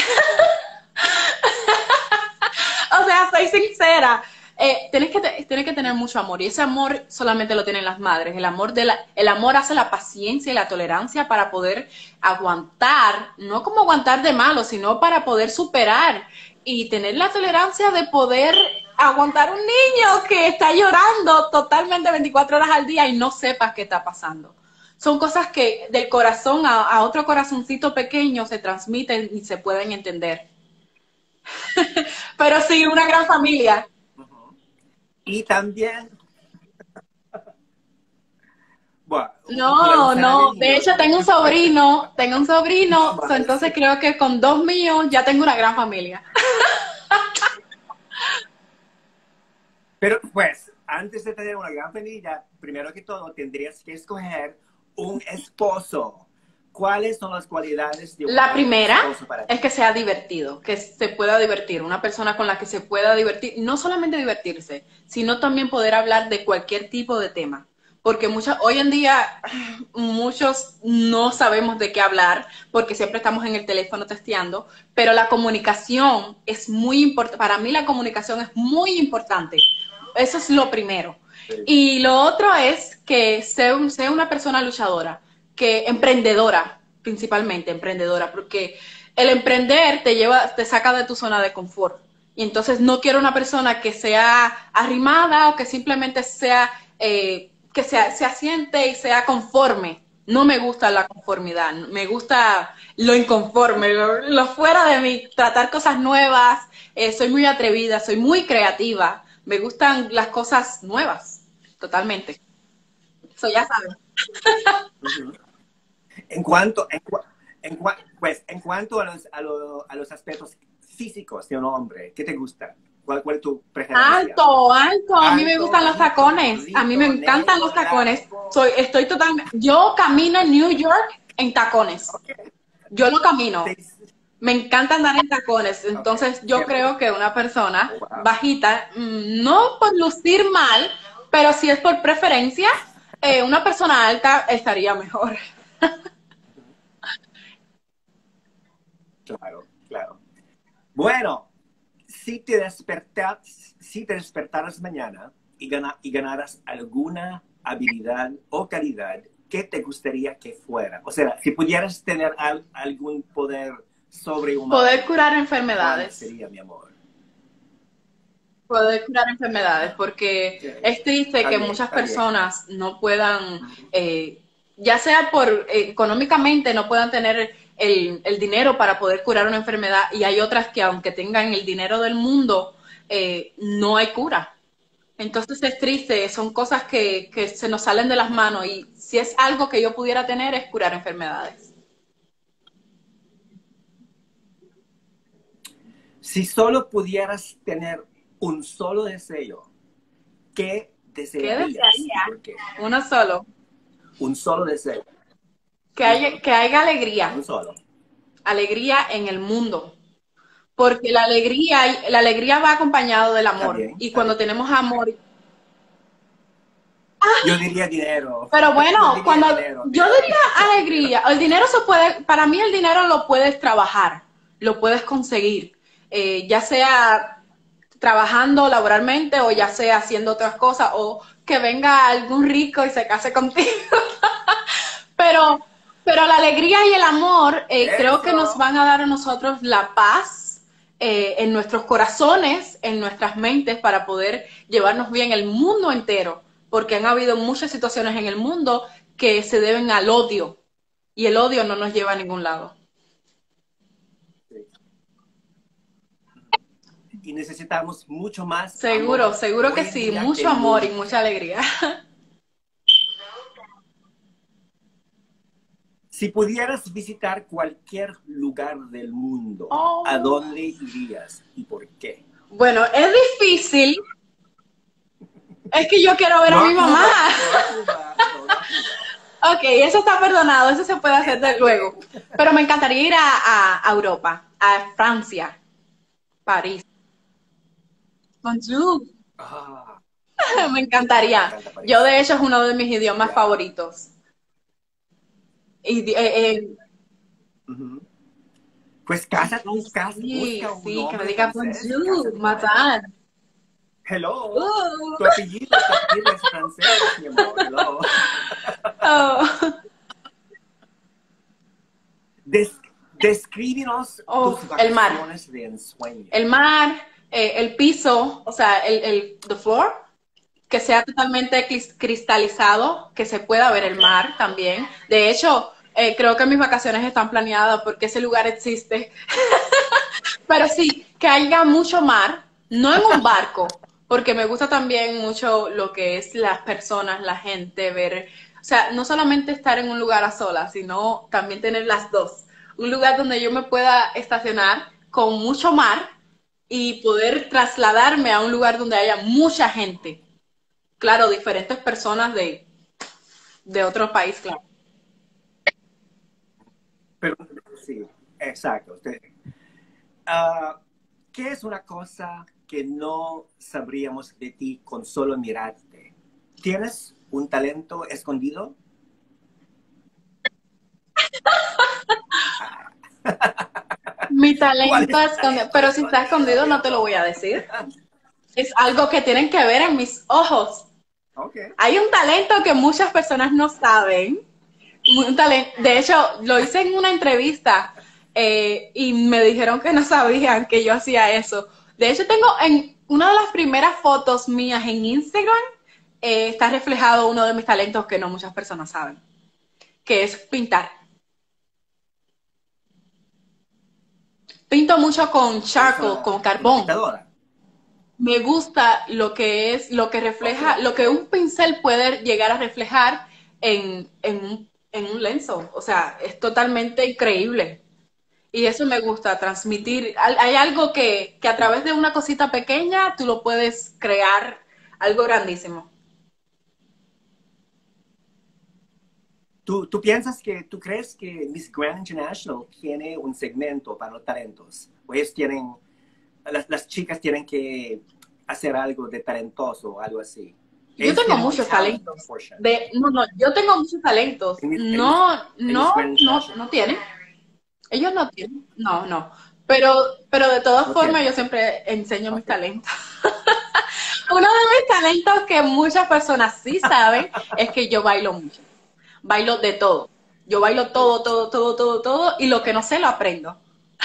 O sea, soy sincera. Tienes que tener mucho amor y ese amor solamente lo tienen las madres. El amor hace la paciencia y la tolerancia para poder aguantar, no como aguantar de malo, sino para poder superar y tener la tolerancia de poder aguantar un niño que está llorando totalmente 24 horas al día y no sepas qué está pasando. Son cosas que del corazón a otro corazoncito pequeño se transmiten y se pueden entender. Pero sí, una gran familia. Ujú. Y también, bueno, una No, docena de no. De niños. hecho, tengo un sobrino, so, entonces Más. creo que con 2 míos ya tengo una gran familia. Pero pues, antes de tener una gran familia, primero que todo tendrías que escoger un esposo. ¿Cuáles son las cualidades de un La buen primera esposo para es ti? que sea divertido, que se pueda divertir, una persona con la que se pueda divertir, no solamente divertirse, sino también poder hablar de cualquier tipo de tema. Porque hoy en día muchos no sabemos de qué hablar porque siempre estamos en el teléfono testeando, pero la comunicación es muy importante. Para mí la comunicación es muy importante. Eso es lo primero. Sí. Y lo otro es que sea una persona luchadora, que emprendedora, principalmente emprendedora, porque el emprender te saca de tu zona de confort. Y entonces no quiero una persona que sea arrimada o que simplemente se asiente y sea conforme. No me gusta la conformidad, me gusta lo inconforme, lo fuera de mí, tratar cosas nuevas, soy muy atrevida, soy muy creativa, me gustan las cosas nuevas, totalmente. Eso ya sabes. Ujú. En cuanto, pues, en cuanto a los aspectos físicos de un hombre, ¿qué te gusta? ¿Cuál es tu preferencia? Alto, alto. A mí me Alto, gustan los bajito, tacones. A mí me gordito, encantan los negro, tacones. blanco. Estoy totalmente. Yo camino en New York en tacones. Ok. Yo lo camino. Seis- Me encanta andar en tacones. ok. Entonces, yo Siempre. creo que una persona Oh, wow. bajita, no por lucir mal, pero si es por preferencia, una persona alta estaría mejor. Claro, claro. Bueno, si te despertaras mañana y ganaras alguna habilidad o calidad, ¿qué te gustaría que fuera? O sea, si pudieras tener algún poder sobrehumano, Poder curar ¿cuál enfermedades. sería, mi amor? Poder curar enfermedades, porque Okay. es triste Está que bien, muchas está bien. personas no puedan, ya sea por económicamente, no puedan tener el dinero para poder curar una enfermedad, y hay otras que aunque tengan el dinero del mundo, no hay cura. Entonces es triste, son cosas que se nos salen de las manos, y si es algo que yo pudiera tener es curar enfermedades. Si solo pudieras tener un solo deseo, ¿qué ¿Qué desearías y desearía? por qué? Uno solo. Un solo deseo. Que haya Un alegría, solo. alegría en el mundo. Porque la alegría va acompañado del Está amor. bien, Y está cuando bien. tenemos amor, Yo diría dinero. pero Yo bueno, diría cuando dinero. yo diría alegría, el dinero se puede, para mí el dinero lo puedes trabajar, lo puedes conseguir, ya sea trabajando laboralmente o ya sea haciendo otras cosas o que venga algún rico y se case contigo. Pero, pero la alegría y el amor creo que nos Eso. van a dar a nosotros la paz en nuestros corazones, en nuestras mentes, para poder llevarnos bien el mundo entero, porque han habido muchas situaciones en el mundo que se deben al odio, y el odio no nos lleva a ningún lado. Sí. Y necesitamos mucho más Seguro, amor seguro que hoy en sí, día que mucho amor y nunca. mucha alegría. Si pudieras visitar cualquier lugar del mundo, ¿a Oh. dónde irías y por qué? Bueno, es difícil, es que yo quiero ver No a mi a mamá. Cuba, no a Cuba, no, no a Cuba. Ok, eso está perdonado, eso se puede hacer Está luego. bien. Pero me encantaría ir a Europa, a Francia, París. Bonjour. Ah, Me me encantaría. encanta Yo, París. de hecho, es uno de mis idiomas Ya. favoritos. Y, Ujú. Pues cásate, ay, sí, busca un sí, que me hombre diga francés y bonjour, cásate con él. matar. Hello. Uh. Tu apellido es francés, mi amor. Hello. Oh, Des- Descríbenos oh, tus el mar. vacaciones de ensueño. El mar, el piso, o sea, the floor, que sea totalmente cristalizado, que se pueda ver el Ok. mar también. De hecho, creo que mis vacaciones están planeadas porque ese lugar existe. Pero sí, que haya mucho mar, no en un barco, porque me gusta también mucho lo que es las personas, la gente, ver, o sea, no solamente estar en un lugar a solas, sino también tener las dos. Un lugar donde yo me pueda estacionar con mucho mar y poder trasladarme a un lugar donde haya mucha gente. Claro, diferentes personas de otro país, claro. Pero sí, exacto. Ah, ¿qué es una cosa que no sabríamos de ti con solo mirarte? ¿Tienes un talento escondido? Ah, Mi ¿cuál talento es tu escondido, talento pero si está escondido, escondido mi no te lo voy a amor? decir. Es algo que tienen que ver en mis ojos. Ok. Hay un talento que muchas personas no saben. Un talento, de hecho, lo hice en una entrevista y me dijeron que no sabían que yo hacía eso. De hecho, tengo en una de las primeras fotos mías en Instagram, está reflejado uno de mis talentos que no muchas personas saben, que es pintar. Pinto mucho con Eres charcoal, con una carbón. pintadora. Me gusta lo que es, lo que Ok. refleja, lo que un pincel puede llegar a reflejar en un lienzo. O sea, es totalmente increíble. Y eso me gusta, transmitir. Hay algo que a través de una cosita pequeña tú lo puedes crear algo grandísimo. ¿Tú crees que Miss Grand International tiene un segmento para los talentos? ¿O ellos tienen, las chicas tienen que hacer algo de talentoso o algo así? Yo Ellos tengo tienen un muchos talent talentos. portion No, no, yo tengo muchos talentos. No, en Miss no, Grand no, International. no tienen. Ellos no tienen. No, no. Pero, pero de todas No formas tienen, yo ok. siempre enseño mis Ok. talentos. Uno de mis talentos que muchas personas sí saben es que yo bailo mucho. bailo de todo. Yo bailo todo, todo, todo, todo, todo, y lo que no sé lo aprendo.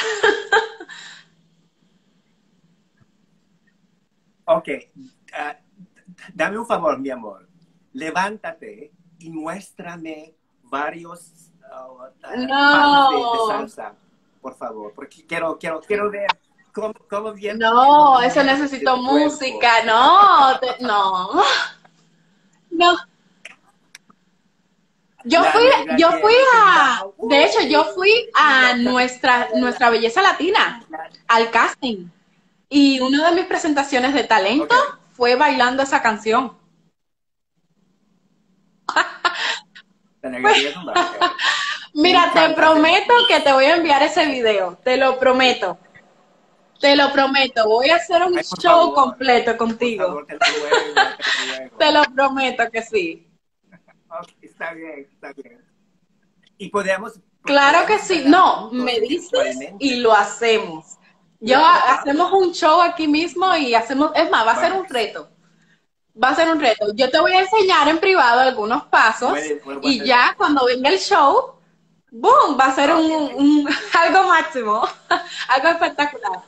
Ok, ah, dame un favor, mi amor. Levántate y muéstrame varios pasos de No, salsa, por favor, porque quiero ver cómo viene el no, eso movimiento de necesito tu cuerpo. música, no, no, no. La negra Yo fui tiene que a, bailar. de hecho, yo fui Y a loca. nuestra belleza latina, al casting. Y una de mis presentaciones de talento Ok, fue bailando esa canción. la negra tiene que tumbar, ok. Me Mira, te encanta hacer prometo que te battles. voy a enviar ese video, te lo prometo. Te lo prometo, voy a hacer un Ay, show completo por contigo. favor, te lo ruego, te lo ruego. Te lo prometo que sí. Ok, está bien, está bien. Y Claro que podemos sí. bailar No, juntos me dices y virtualmente. lo hacemos. Yo Claro, hacemos claro. un show aquí mismo y hacemos, es más, va a ser un Vamos. reto. Va a ser un reto. Yo te voy a enseñar en privado algunos pasos Bueno, voy a y hacer. ya cuando venga el show, ¡boom! Va a ser Ok. algo máximo, algo espectacular.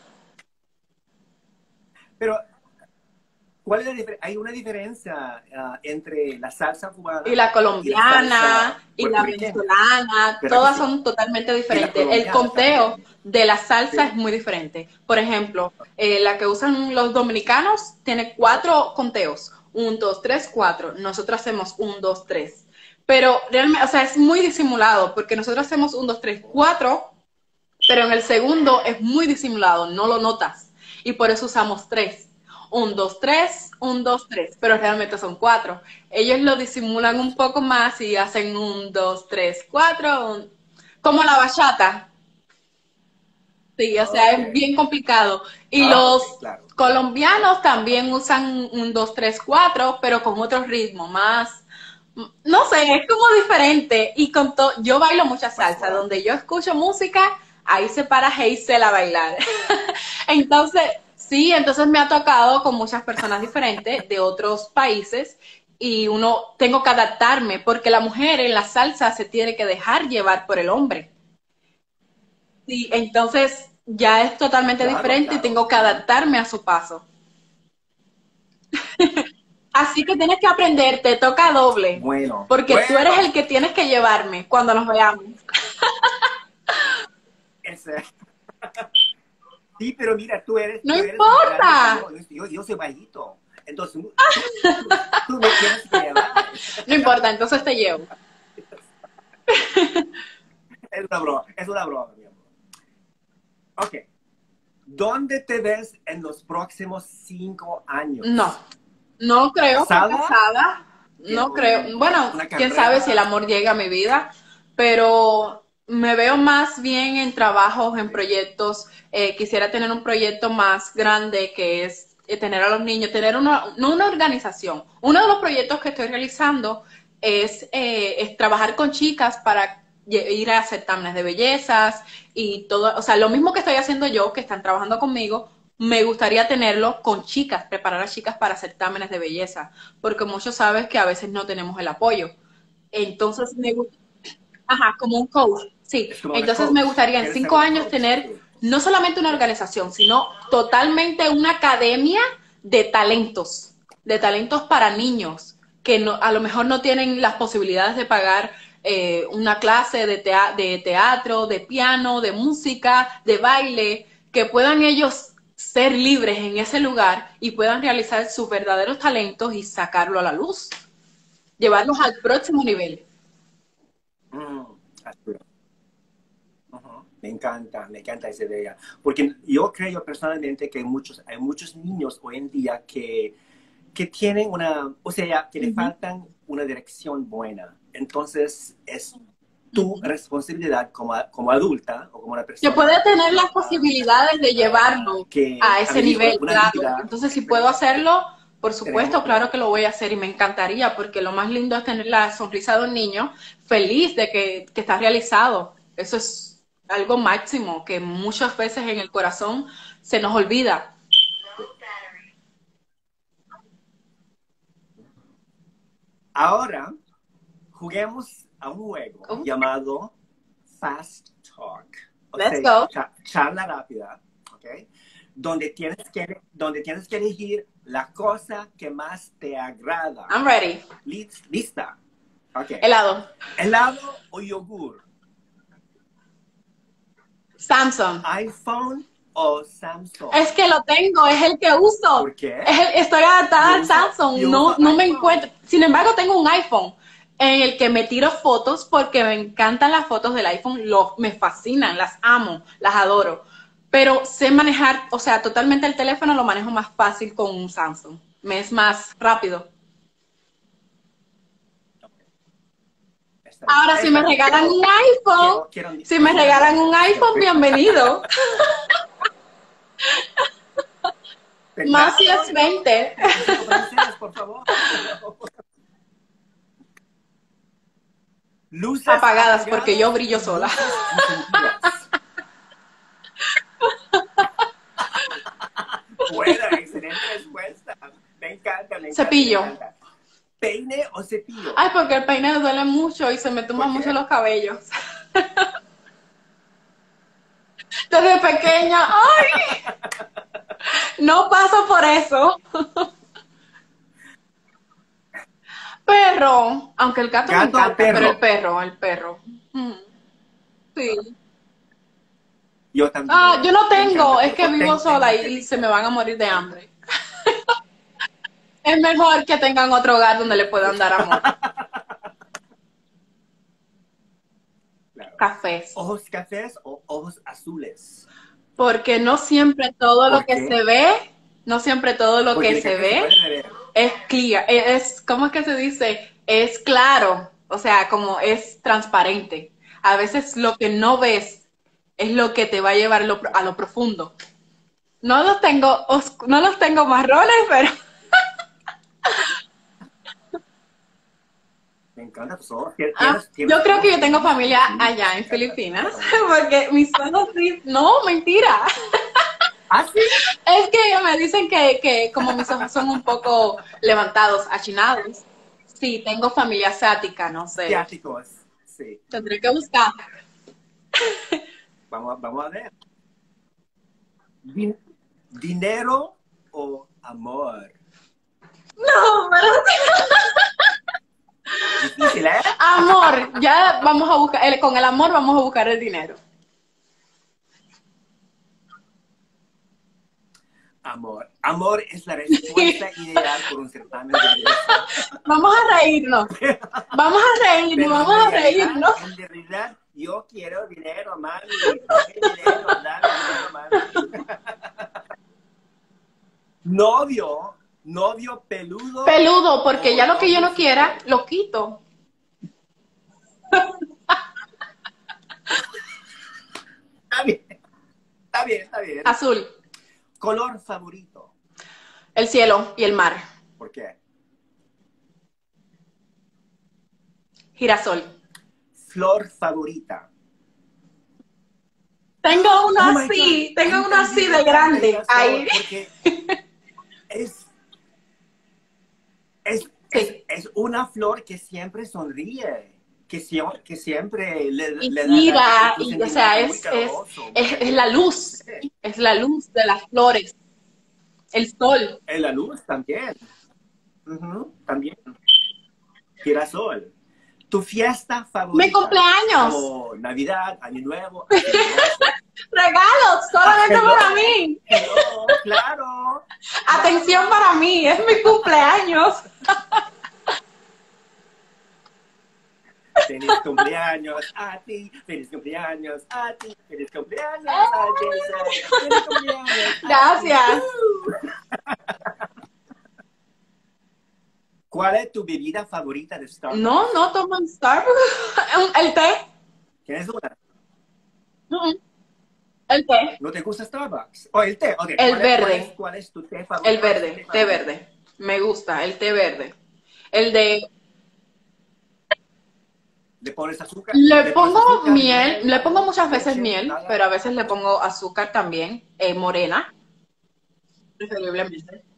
Pero, ¿cuál es la diferencia? Hay una diferencia entre la salsa Y cubana la y la salsa colombiana y la puertorriqueña. venezolana, ¿Verdad que todas sí? son totalmente Y la diferentes. El colombiana conteo también. de la salsa es Sí. muy diferente. Por ejemplo, la que usan los dominicanos tiene 4 conteos. 1, 2, 3, 4. Nosotros hacemos 1, 2, 3. Pero realmente, o sea, es muy disimulado porque nosotros hacemos 1, 2, 3, 4, pero en el segundo es muy disimulado, no lo notas. Y por eso usamos 3. 1, 2, 3, 1, 2, 3, pero realmente son 4. Ellos lo disimulan un poco más y hacen 1, 2, 3, 4, como la bachata. Sí, o sea, Ok. es bien complicado. Y Ah, ok, los claro, claro. colombianos también usan 1, 2, 3, 4, pero con otro ritmo, más, no sé, es como diferente. Y yo bailo mucha Más salsa, suave. donde yo escucho música, ahí se para Hazel a bailar. Entonces, sí, entonces me ha tocado con muchas personas diferentes de otros países y tengo que adaptarme porque la mujer en la salsa se tiene que dejar llevar por el hombre. Sí, entonces ya es totalmente Claro, diferente y claro. tengo que Ujú. adaptarme a su paso. Así que tienes que aprender, te toca doble, Bueno, porque tú eres bueno. el que tienes que llevarme cuando nos veamos. Ese- Sí, pero mira, No tú eres más grande que importa, yo soy bajito. Entonces, tú me tienes que llevar. no importa, entonces te llevo. Es una broma, mi amor. Ok. ¿Dónde te ves en los próximos 5 años? No, no creo que ¿Casada? casada, no creo. Bueno, ¿Una quién sabe si el carrera? amor llega a mi vida, pero me veo más bien en trabajos, en Sí. proyectos. Quisiera tener un proyecto más grande que es tener a los niños, tener no una organización. Uno de los proyectos que estoy realizando es trabajar con chicas para ir a certámenes de bellezas y todo, o sea, lo mismo que estoy haciendo yo, que están trabajando conmigo, me gustaría tenerlo con chicas, preparar a chicas para certámenes de belleza, porque muchos sabes que a veces no tenemos el apoyo. Entonces me gusta, ajá, como un coach, sí. Es como una Entonces me coach. gustaría en ¿Quieres ser 5 años coach? tener Sí. no solamente una Sí. organización, sino totalmente una academia de talentos para niños que no, a lo mejor no tienen las posibilidades de pagar una clase de teatro, de piano, de música, de baile, que puedan ellos ser libres en ese lugar y puedan realizar sus verdaderos talentos y sacarlo a la luz, llevarlos al próximo nivel. Mm, así. Ujú. Me encanta esa idea. Porque yo creo personalmente que hay muchos niños hoy en día que tienen o sea, que Uh le -huh. faltan una dirección buena. Entonces, es Uh tu -huh. responsabilidad como adulta o como una Que persona puede tener las posibilidades de llevarlo que a ha ese vivido nivel, una claro. vida Entonces, si puedo diferente. hacerlo, por Tenemos supuesto, que, claro que lo voy a hacer y me encantaría, porque lo más lindo es tener la sonrisa de un niño feliz de que está realizado. Eso es algo máximo que muchas veces en el corazón se nos olvida. ahora juguemos a un juego Oh. llamado Fast Talk. Let's go. Charla rápida, ¿ok? Donde tienes que elegir la cosa que más te agrada. I'm ready. Lista. Ok. Helado. ¿Helado o yogur? Samsung. ¿iPhone o Samsung? Es que lo tengo, es el que uso. ¿Por qué? Estoy adaptada al Samsung, yo no, uso no me iPhone. encuentro. Sin embargo, tengo un iPhone en el que me tiro fotos porque me encantan las fotos del iPhone, me fascinan, las amo, las adoro. Pero sé manejar, o sea, totalmente el teléfono lo manejo más fácil con un Samsung. Me es más rápido. Está bien. Ahora, si me regalan un iPhone, si me regalan un iPhone, bienvenido. Más si es 20. Francés, por favor. Luces Apagadas porque yo brillo sola. Buena, excelente respuesta. Me encanta, me encanta. Cepillo. Me encanta. ¿Peine o cepillo? Ay, porque el peine duele mucho y se me tumban ¿Por qué? mucho los cabellos. Desde pequeña, ¡ay! No paso por eso. Perro, aunque el gato me ¿Gato o encanta, perro? pero el perro. Sí. Yo también. Ah, yo no Me tengo, encanta. es que vivo sola y se me van a morir de hambre. Es mejor que tengan otro hogar donde le puedan dar amor. Claro. Cafés. ¿Ojos cafés o ojos azules? Porque no siempre todo lo ¿Por que qué? se ve, no siempre todo lo Porque que el se café ve puede beber. es clear, ¿cómo es que se dice? Es claro, o sea, como es transparente. A veces lo que no ves es lo que te va a llevar a lo profundo. No los tengo marrones, pero Me encanta tus ojos. yo creo que yo tengo familia allá en Filipinas, porque mis ojos sí, no, mentira. ¿Ah, sí? Es que ellos me dicen que como mis ojos son un poco levantados, achinados. Sí, tengo familia asiática, no sé. Asiáticos. Sí. Tendré que buscar. Vamos a ver. ¿Dinero o amor? No, pero Difícil, ¿eh? amor, ya vamos a buscar, con el amor vamos a buscar el dinero. Amor. Amor es la respuesta ideal por un certamen de belleza. Vamos a reírnos. Vamos a reírnos, Pero vamos a reírnos. en realidad, yo quiero dinero, mami. Dame dinero, dame dinero, mami. Novio peludo. Peludo, porque ya lo que yo no quiera, lo quito. Está bien, está bien, está bien. Azul, Color favorito. el cielo y el mar. ¿Por qué? Girasol. Flor favorita. Tengo uno Oh my así, God. tengo uno así de Entendido, grande. girasol, Ahí. Porque es una flor que siempre sonríe, que siempre Y le gira, un y, o sea, sentimiento muy caloroso. es la luz, es la luz de las flores, el sol. Es la luz también. Ujú, también. Girasol. ¿Tu fiesta favorita? ¡Mi cumpleaños! O Navidad, Año Nuevo. ¡Regalos! ¡Solamente Hello. para mí! Hello, claro. ¡Atención para mí! ¡Es mi cumpleaños! Feliz cumpleaños a ti, feliz cumpleaños a ti, feliz cumpleaños a Jason, feliz cumpleaños a ti. Gracias. ¿Cuál es tu bebida favorita de Starbucks? No toman Starbucks. ¿El té? ¿Tienes una? El té. ¿No te gusta Starbucks? Oh, el té, ok. El verde. ¿Cuál es tu té favorito? El verde, té verde. Me gusta, el té verde. El de... ¿Le pones azúcar? Le pongo pones azúcar, miel, le pongo muchas veces leche, miel, nada? pero a veces le pongo azúcar también, morena, preferiblemente.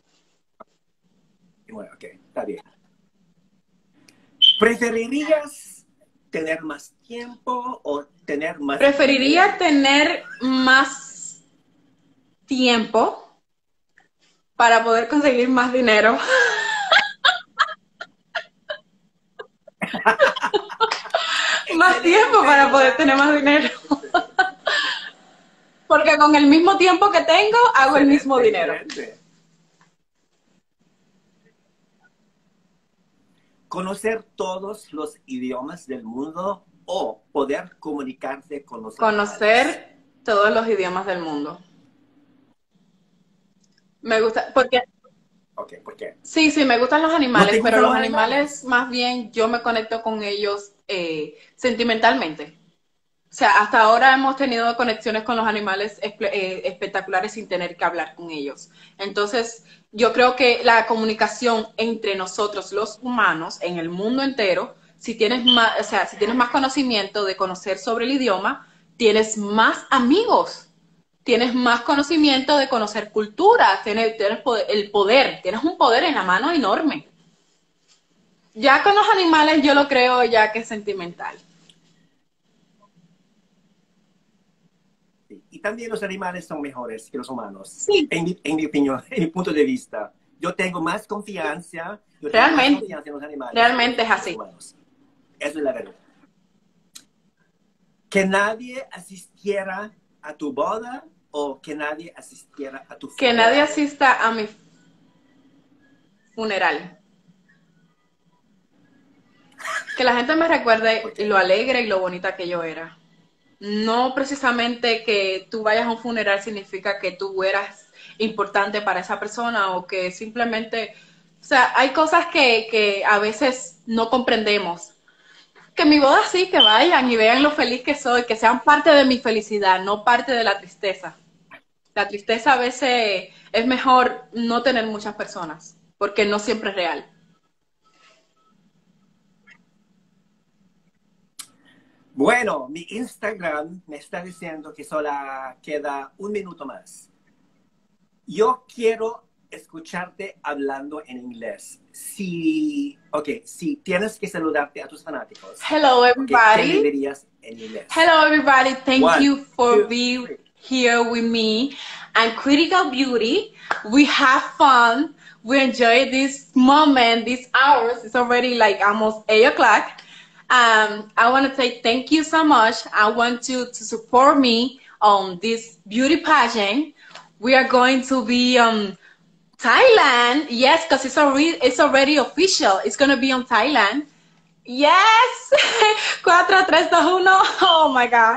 Bueno, ok, está bien. ¿Preferirías tener más tiempo o tener más... Preferiría tener más tiempo para poder conseguir más dinero. Más tiempo para poder tener más dinero. Porque con el mismo tiempo que tengo, hago el mismo dinero. Excelente. Conocer todos los idiomas del mundo o poder comunicarte con los animales. Conocer todos los idiomas del mundo. Me gusta, porque Ok, ¿por qué? sí, me gustan los animales, te pero gustan los los animales más bien yo me conecto con ellos sentimentalmente. O sea, hasta ahora hemos tenido conexiones con los animales espectaculares sin tener que hablar con ellos. Entonces, yo creo que la comunicación entre nosotros, los humanos, en el mundo entero, si tienes más, o sea, si tienes más conocimiento de conocer sobre el idioma, tienes más amigos, tienes más conocimiento de conocer culturas, tienes el poder, tienes un poder en la mano enorme. Ya con los animales yo lo creo ya que es sentimental. Sí. Y también los animales son mejores que los humanos, Sí, en mi opinión, en mi punto de vista. Yo tengo más confianza, realmente, en los animales realmente es que los así. humanos. Eso es la verdad. Que nadie asistiera a tu boda o que nadie asistiera a tu Que funeral. nadie asista a mi funeral. Que la gente me recuerde lo alegre y lo bonita que yo era. No precisamente que tú vayas a un funeral significa que tú eras importante para esa persona o que simplemente, o sea, hay cosas que a veces no comprendemos. Que mi boda sí, que vayan y vean lo feliz que soy, que sean parte de mi felicidad, no parte de la tristeza. La tristeza a veces es mejor no tener muchas personas, porque no siempre es real. Bueno, mi Instagram me está diciendo que solo queda un minuto más. Yo quiero escucharte hablando en inglés. Si tienes que saludarte a tus fanáticos, Hello, okay, ¿qué le everybody. dirías en inglés? Hello, everybody. Thank One, you for two, being three. here with me. I'm Critical Beauty. We have fun. We enjoy this moment, these hours. It's already like almost 8 o'clock. I want to say thank you so much. I want you to support me on this beauty pageant. We are going to be Thailand. Yes, because it's already official. It's going to be on Thailand. Yes. 4, 3, 2, 1. Oh my God.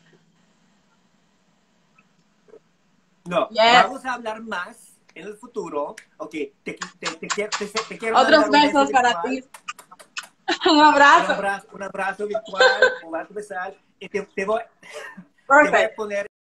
No, Yes. vamos a hablar más en el futuro. Ok, te quiero Otros mandar un beso besos para virtual, ti. Un abrazo. un abrazo virtual, un abrazo besar. Y te voy a Perfect. poner